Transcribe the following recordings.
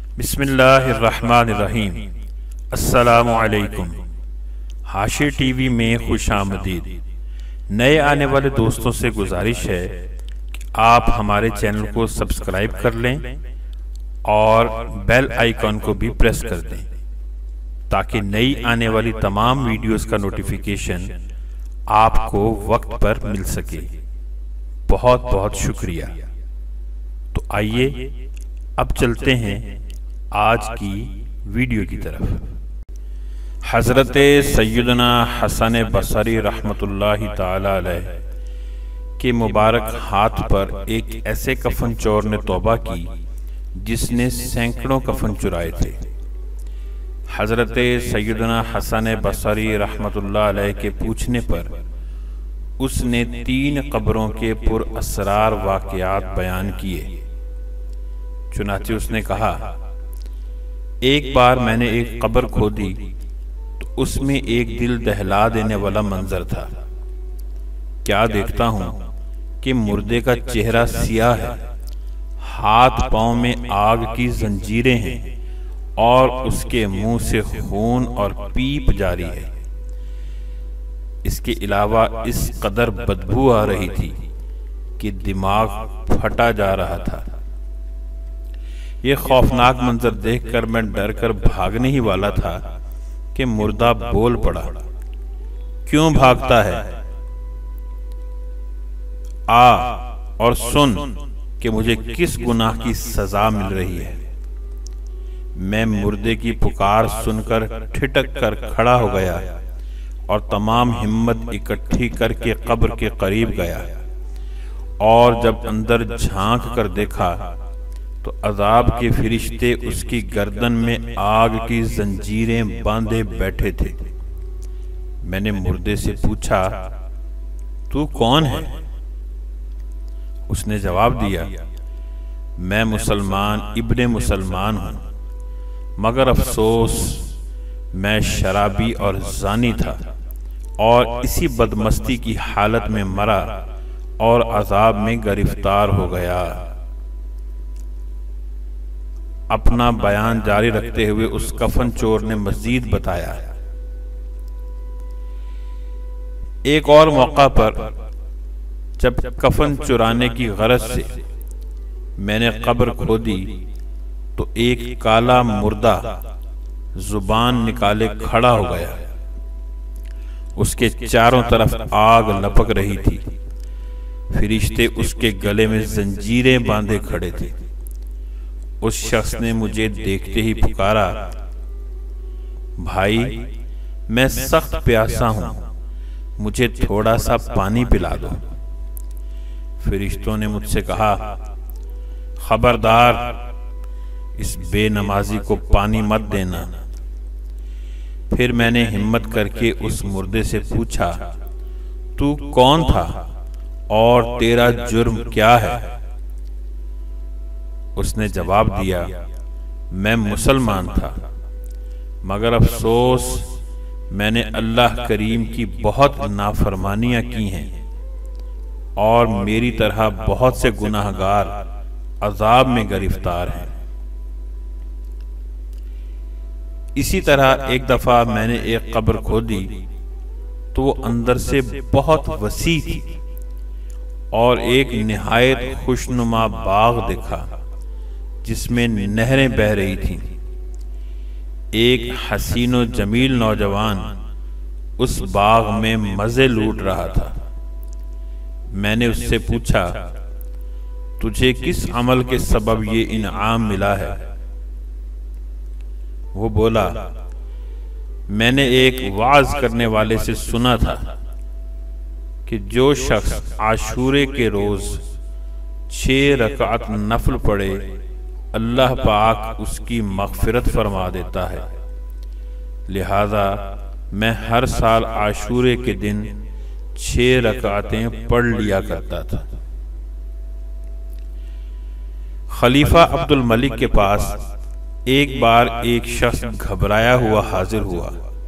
बिस्मिल्लाहिर्रहमानिर्रहीम। अस्सलामु अलैकुम। हाशिर टीवी में खुशामदीद। नए आने वाले दोस्तों से गुजारिश है कि आप हमारे चैनल को सब्सक्राइब कर लें और बेल आइकॉन को भी प्रेस कर दें ताकि नई आने वाली तमाम वीडियोस का नोटिफिकेशन आपको वक्त पर मिल सके। बहुत बहुत शुक्रिया। तो आइए अब चलते हैं आज की वीडियो की तरफ। हज़रत सैयदना हसन बसरी रहमतुल्लाहि ताला अलैह के मुबारक हाथ पर एक ऐसे कफन चोर ने तौबा की जिसने सैकड़ों कफन चुराए थे। हज़रत सैयदना हसन बसरी रहमतुल्लाह अलैह के पूछने पर उसने 3 कब्रों के पुरअसरार वाक़यात बयान किए। चुनाचे उसने कहा, एक बार मैंने एक कब्र खोदी तो उसमें एक दिल दहला देने वाला मंजर था। क्या देखता हूं कि मुर्दे का चेहरा सियाह है, हाथ पांव में आग की जंजीरें हैं और उसके मुंह से खून और पीप जारी है। इसके अलावा इस कदर बदबू आ रही थी कि दिमाग फटा जा रहा था। ये खौफनाक मंजर देखकर मैं डर कर भागने ही वाला था कि मुर्दा बोल पड़ा, क्यों भागता है? आ और सुन कि मुझे किस गुनाह की सजा मिल रही है। मैं मुर्दे की पुकार सुनकर ठिठक कर खड़ा हो गया और तमाम हिम्मत इकट्ठी करके कब्र के करीब गया और जब अंदर झांक कर देखा तो अजाब के फरिश्ते उसकी गर्दन में आग की जंजीरें बांधे बैठे थे। मैंने मुर्दे से पूछा, तू कौन है? उसने जवाब दिया, मैं मुसलमान इब्ने मुसलमान हूं, मगर अफसोस मैं शराबी और जानी था और इसी बदमस्ती की हालत में मरा और अजाब में गिरफ्तार हो गया। अपना बयान जारी रखते हुए उस कफन चोर ने मजीद बताया, एक और मौका पर जब कफन चुराने की गरज से मैंने कब्र खोदी तो एक काला मुर्दा जुबान निकाले खड़ा हो गया। उसके चारों तरफ आग लपक रही थी। फरिश्ते उसके गले में जंजीरें बांधे खड़े थे। उस शख्स ने मुझे देखते ही पुकारा, भाई मैं सख्त प्यासा हूं, मुझे थोड़ा सा पानी पिला दो। फरिश्तों ने मुझसे कहा, खबरदार इस बेनमाजी को पानी मत देना। फिर मैंने हिम्मत करके उस मुर्दे से पूछा, तू कौन था और तेरा जुर्म क्या है? उसने जवाब दिया, मैं मुसलमान था, मगर अफसोस मैंने अल्लाह करीम की बहुत नाफरमानियां की हैं और मेरी तरह बहुत से गुनाहगार अजाब में गिरफ्तार हैं। इसी तरह एक दफा मैंने एक कब्र खोदी तो वो अंदर से बहुत वसी थी और एक निहायत खुशनुमा बाग देखा जिसमें नहरें बह रही थीं। एक हसीनो जमील नौजवान उस बाग में मजे लूट रहा था। मैंने उससे पूछा, तुझे किस अमल के सबब ये इनाम मिला है? वो बोला, मैंने एक वाज करने वाले से सुना था कि जो शख्स आशूरे के रोज 6 रकात नफल पढ़े अल्लाह पाक उसकी मग़फ़िरत फरमा देता है। लिहाजा मैं हर साल आशूरे के दिन 6 रकातें पढ़ लिया करता था। खलीफा अब्दुल मलिक के पास एक बार एक शख्स घबराया हुआ हाजिर हुआ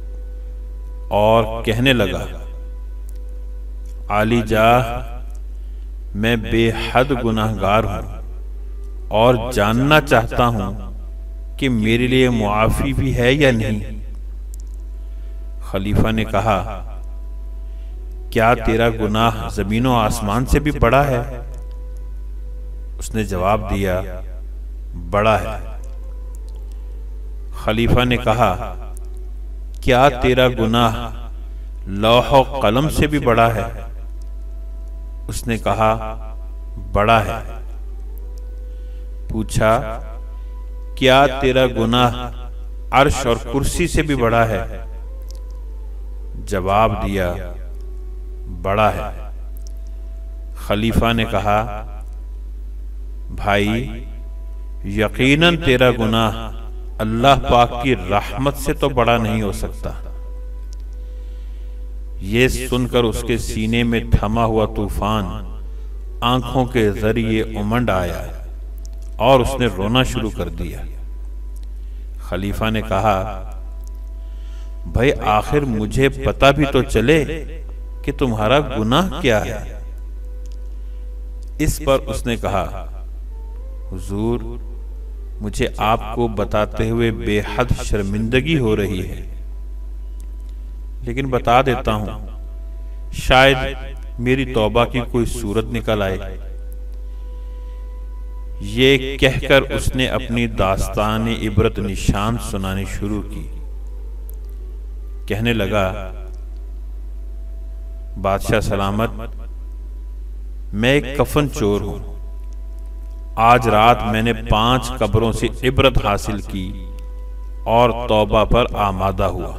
और कहने लगा, आली जाह, मैं बेहद गुनाहगार हूं और जानना चाहता हूं कि मेरे लिए मुआफी भी है या नहीं? खलीफा ने कहा, क्या तेरा गुनाह जमीन और आसमान से भी बड़ा है? उसने जवाब दिया, बड़ा है। खलीफा ने कहा, क्या तेरा गुनाह लौह और कलम से भी बड़ा है? उसने कहा, बड़ा है। पूछा, क्या तेरा गुनाह अर्श और कुर्सी से भी बड़ा है? जवाब दिया, बड़ा है। खलीफा ने कहा, भाई, यकीनन तेरा गुनाह अल्लाह पाक की रहमत से तो बड़ा नहीं हो सकता। ये सुनकर उसके सीने में थमा हुआ तूफान आंखों के जरिए उमंड आया और उसने रोना शुरू कर दिया। खलीफा ने कहा, भाई, आखिर मुझे पता भी तो चले कि तुम्हारा गुनाह क्या है। इस पर उसने कहा, हुजूर, मुझे आपको बताते हुए बेहद शर्मिंदगी हो रही है, लेकिन बता देता हूं, शायद मेरी तौबा की कोई सूरत निकल आए। ये कहकर उसने अपनी दास्तान इबरत निशान सुनानी शुरू की। कहने लगा, बादशाह सलामत, मैं एक कफन चोर हूं। आज रात मैंने 5 कब्रों से इबरत हासिल की और तौबा पर आमादा हुआ।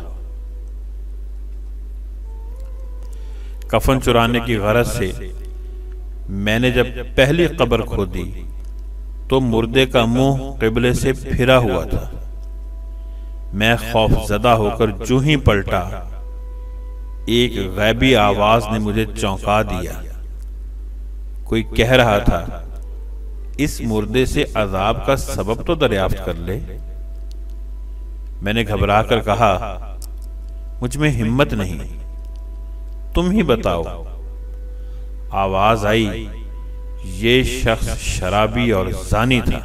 कफन चुराने की गरज से मैंने जब पहली कब्र खोदी तो मुर्दे का मुंह किबले से फिरा हुआ था। मैं खौफजदा होकर जो ही पलटा, एक गैबी आवाज ने मुझे चौंका दिया। कोई कह रहा था, इस मुर्दे से अजाब का सबब तो दरियाफ्त कर ले। मैंने घबराकर कहा, मुझ में हिम्मत नहीं, तुम ही बताओ। आवाज आई, ये शख्स शराबी और जानी था।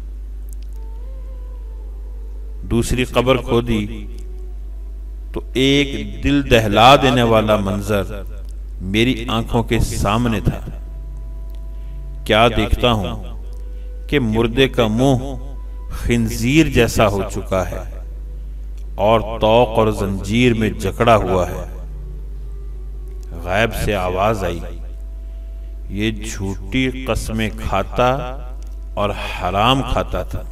दूसरी कब्र खोदी तो एक दिल दहला देने वाला मंजर मेरी आंखों के सामने था। क्या देखता हूं कि मुर्दे का मुंह खिंजीर जैसा हो चुका है और तौक और जंजीर में जकड़ा हुआ है। गैब से आवाज आई, ये झूठी कस्में खाता और हराम खाता था।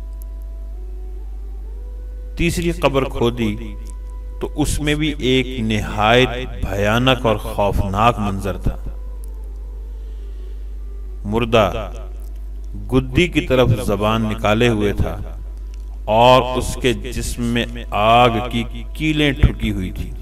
तीसरी कब्र खोदी तो उसमें भी एक निहायत भयानक और खौफनाक मंजर था। मुर्दा गुद्दी की तरफ जबान निकाले हुए था और उसके जिस्म में आग की कीलें ठुकी हुई थी।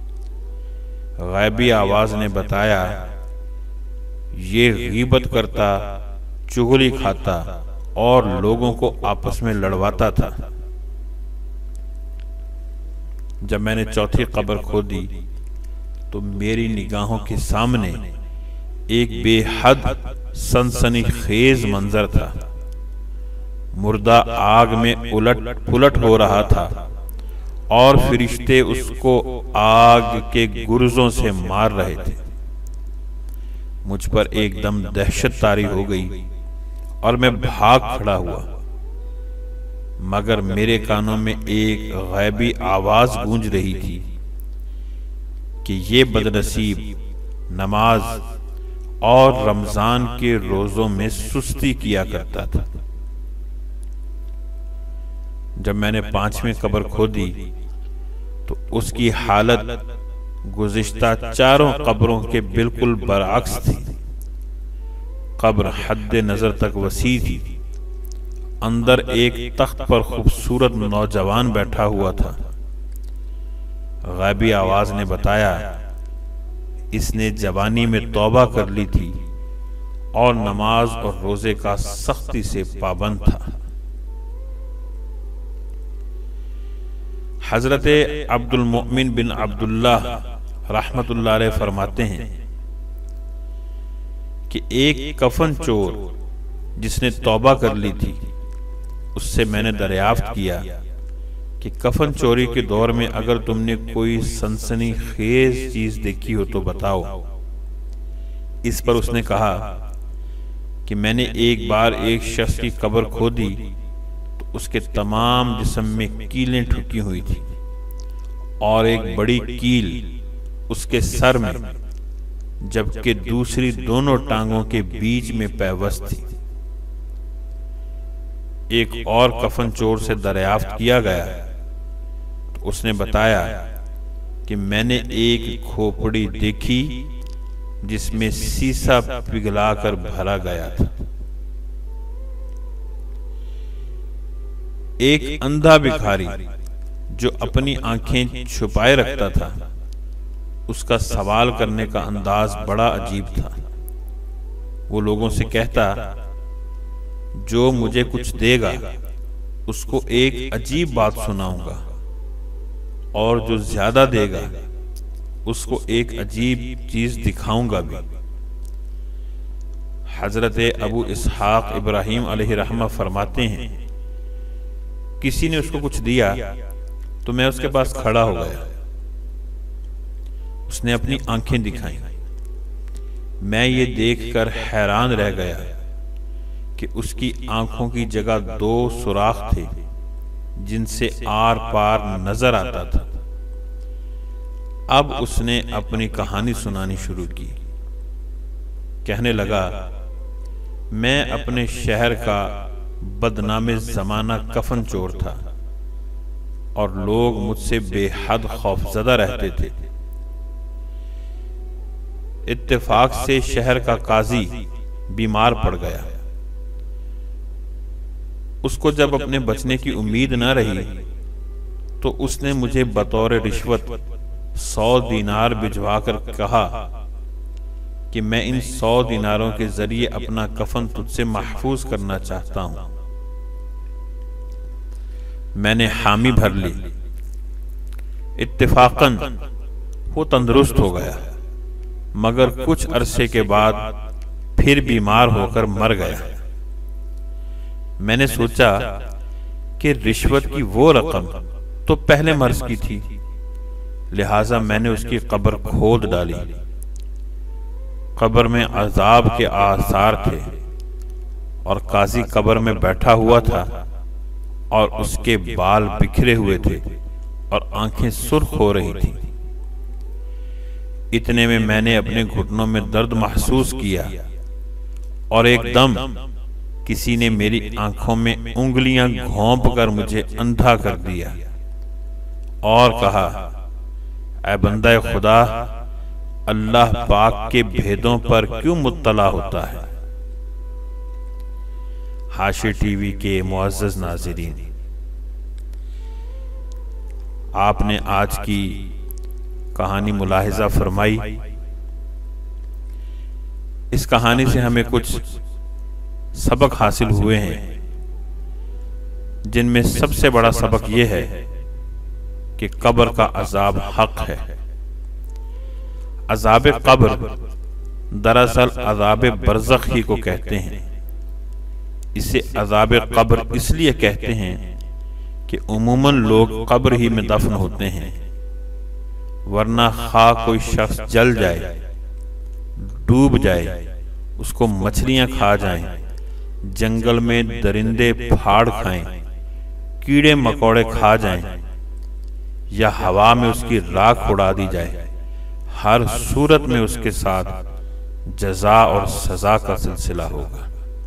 गैबी आवाज ने बताया, ये गीबत करता, चुगली खाता और लोगों को आपस में लड़वाता था। जब मैंने चौथी कब्र खोदी तो मेरी निगाहों के सामने एक बेहद सनसनीखेज मंजर था। मुर्दा आग में उलट पुलट हो रहा था और फरिश्ते उसको आग के गुर्जों से मार रहे थे। मुझ पर एकदम दहशत तारी हो गई और मैं भाग खड़ा हुआ, मगर मेरे कानों में एक गैबी आवाज गूंज रही थी कि ये बदनसीब नमाज और रमजान के रोजों में सुस्ती किया करता था। जब मैंने 5वीं कब्र खोदी तो उसकी हालत गुज़िश्ता 4 कब्रों के बिल्कुल बरअक्स थी। कब्र हद्दे नजर तक वसी थी। अंदर एक तख्त पर खूबसूरत नौजवान बैठा हुआ था। गैबी आवाज ने बताया, इसने जवानी में तौबा कर ली थी और नमाज और रोजे का सख्ती से पाबंद था। हजरत अब्दुल मोमिन बिन अब्दुल्लाह रहमतुल्लाह अलैह फरमाते हैं कि एक कफन चोर जिसने तौबा कर ली थी उससे मैंने दरियाफ्त किया कि कफन चोरी के दौर में अगर तुमने कोई सनसनीखेज चीज देखी हो तो बताओ। इस पर उसने कहा कि मैंने एक बार एक शख्स की कब्र खोदी तो उसके तमाम जिस्म में कीलें ठुकी हुई थी और एक बड़ी कील उसके सर में, जबकि दूसरी दोनों टांगों के बीच में पैवस्त थी। एक और कफन चोर से दरियाफ्त किया गया तो उसने बताया कि मैंने एक खोपड़ी देखी जिसमें सीसा पिघलाकर भरा गया था। एक अंधा भिखारी जो अपनी आंखें छुपाए रखता था, उसका सवाल करने का अंदाज बड़ा अजीब था। वो लोगों से कहता, जो मुझे कुछ देगा उसको एक अजीब बात सुनाऊंगा और जो ज्यादा देगा उसको एक अजीब चीज दिखाऊंगा भी। हजरत अबू इसहाक इब्राहिम अलैहिर्रहमा फरमाते हैं, किसी ने उसको कुछ दिया तो मैं उसके पास खड़ा हो गया। उसने अपनी आंखें दिखाई। मैं ये देखकर हैरान रह गया कि उसकी आंखों की जगह दो सुराख थे जिनसे आर पार नजर आता था। अब उसने अपनी कहानी सुनानी शुरू की। कहने लगा, मैं अपने शहर का बदनामे जमाना कफन चोर था और लोग मुझसे बेहद खौफजदा रहते थे। इत्तेफाक से शहर का काजी बीमार पड़ गया। उसको जब अपने बचने की उम्मीद न रही तो उसने मुझे बतौर रिश्वत 100 दीनार भिजवाकर कहा कि मैं इन 100 दीनारों के जरिए अपना कफन तुझसे महफूज करना चाहता हूं। मैंने हामी भर ली। इत्तेफाकन वो तंदुरुस्त हो गया, मगर कुछ अरसे के बाद फिर बीमार होकर मर गया। मैंने सोचा कि रिश्वत की वो रकम तो पहले मर्ज की थी, लिहाजा मैंने उसकी कब्र खोद डाली। कब्र में अजाब के आसार थे और काजी कब्र में बैठा हुआ था और उसके बाल बिखरे हुए थे और आंखें सुर्ख हो रही थी। इतने में मैंने अपने घुटनों में दर्द महसूस किया और एकदम किसी ने मेरी आंखों में उंगलियां घोंप कर मुझे अंधा कर दिया और कहा, ऐ बंदा खुदा, अल्लाह पाक के भेदों पर क्यों मुत्तला होता है। हाशी टीवी के मुअज़्ज़ज़ नाज़रीन, आपने आज की कहानी मुलाहिजा फरमाई। इस कहानी से हमें कुछ सबक हासिल हुए हैं, जिनमें सबसे बड़ा सबक यह है कि कब्र का अजाब हक है। अजाब कब्र दरअसल अजाब बरज़ख ही को कहते हैं। इसे अजाब कब्र इसलिए कहते हैं कि उमूमन लोग कब्र ही में दफन होते हैं, वरना खा कोई शख्स जल जाए, डूब जाए, उसको मछलियां खा जाएं, जंगल में दरिंदे फाड़ खाएं, कीड़े मकोड़े खा जाएं या हवा में उसकी राख उड़ा दी जाए, हर सूरत में उसके साथ जजा और सजा का सिलसिला होगा।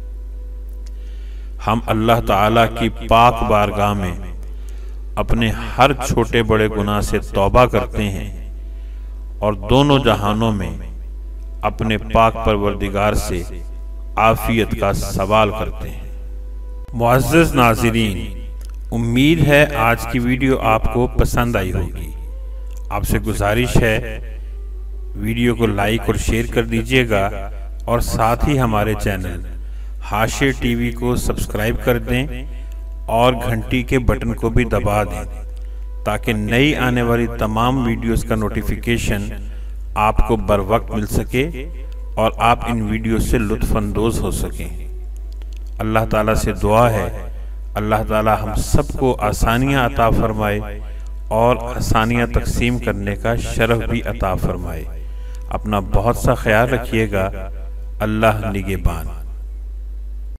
हम अल्लाह ताला की पाक बारगाह में अपने हर छोटे बड़े गुनाह से तौबा करते हैं और दोनों जहानों में अपने पाक परवरदिगार से आफियत का सवाल करते हैं। मुअज़्ज़ज़ नाज़रीन, उम्मीद है आज की वीडियो आपको पसंद आई होगी। आपसे गुजारिश है वीडियो को लाइक और शेयर कर दीजिएगा और साथ ही हमारे चैनल हाशी टीवी को सब्सक्राइब कर दें और घंटी के बटन को भी दबा दें ताकि नई आने वाली तमाम वीडियोस का नोटिफिकेशन आपको बर वक्त मिल सके और आप इन वीडियो से लुत्फ़अंदोज़ हो सकें। अल्लाह ताला से दुआ है अल्लाह ताला हम सबको आसानियाँ अता फरमाए और आसानियाँ तकसीम करने का शरफ भी अता फरमाए। अपना बहुत सा ख्याल रखिएगा। अल्लाह निगहबान।